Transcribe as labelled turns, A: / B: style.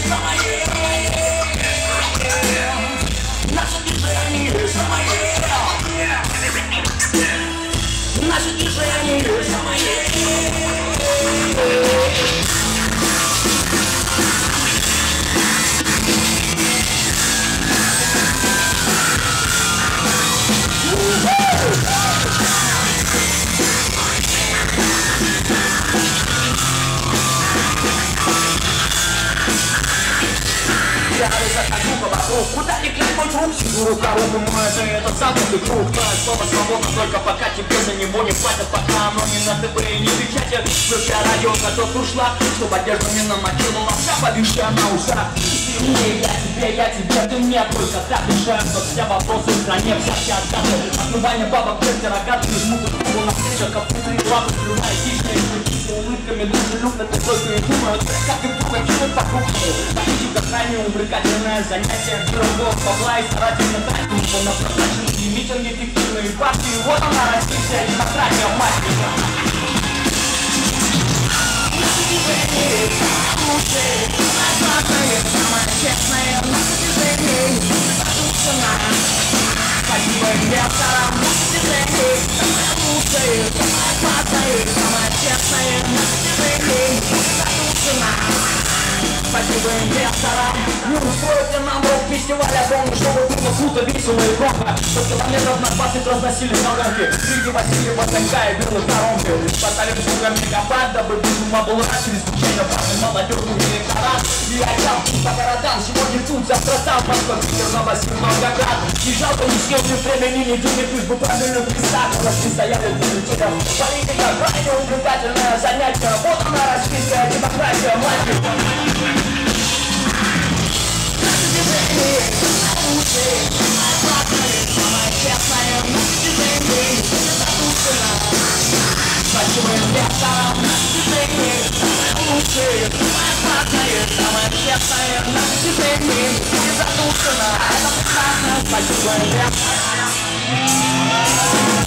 A: самое, наше движение самое, наше движение самое. Я захожу по вокруг, куда ни глянь мой труп. Сижу рука руку мою, это замкнутый круг. Твое слово свободно, только пока тебе за него не платят. Пока оно не на ТВ и не в печати. Включай радио, готов ушла, чтобы одежда не намочила лапша, повисшая на ушах. Ты мне, я тебе, ты мне, только так решаем, что все вопросы в стране, всякие отказы. Отмывание бабок, песни, рогатки, жмут руку на встречах, капуты и лапы, плюная хищные, с улыбками, дружелюбно, ты только и думают, как и вдруг кинут по кругу. Политика крайне увлекательное занятие, пирогов, бабла и старательно тратим его на прозрачные митинги, фиктивные партии. Вот она, российская демократия, мать меня. Наше движение, лучшее, самое самое честное, наше движение, задушенное. Спасибо инвесторам, наше движение, самое лучшее, самое классное, самое честное, наше движение, задушенное. Спасибо инвесторам. Не устроите нам рок-фестиваль, я помню, чтобы было круто, весело и громко. Под километров на 20 разносили колонки. Среди Васильева, Танька и белых коронки. Поставили звука мегабайт, дабы без ума был рад. Через звучание важный молодежный электорат. И я там по городам, сегодня тут, завтра там. Москва, Питер, Новосиб, Волгоград. И жалко, не съел ни времени, ни денег, лишь бы правильно пристать. Власти стояли в приоритетах. Политика крайне увлекательное занятие. Вот она, российская демократия, мать его. Спасибо инвесторам, наше движение, самое лучшее, самое классное, самое честное, наше движение, не задушено, это прекрасно. Спасибо инвесторам.